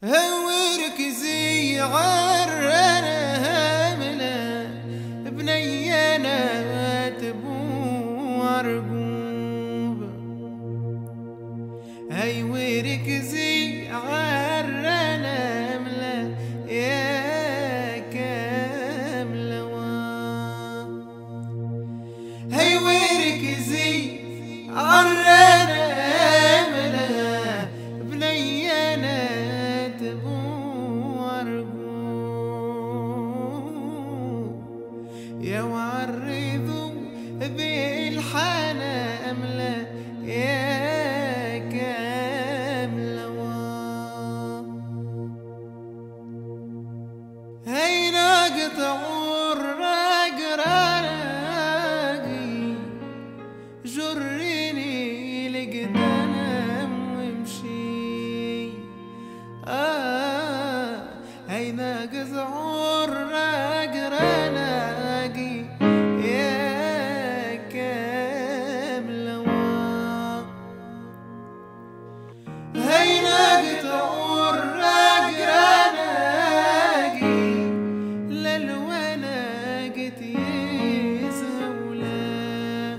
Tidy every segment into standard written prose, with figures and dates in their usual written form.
وركزي عرنا هملا بنينا تبو عرقوب. هاي وركزي عرنا هملا يا كاملة. هاي وركزي عرنا هملا بنينا يا وعرضوا بالحنا أملا يا كاملة. هاي نقطع الرقراقي جرني لقدام وامشي. هاي نقطع الرقراقي يا كاملة. هاي نقطع الرقراقي للوناقة يزهولا.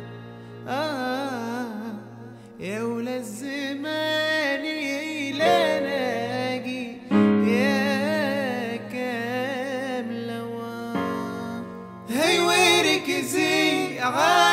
يا ولا الزمان لا ناقي يا كاملة. هاي وركزي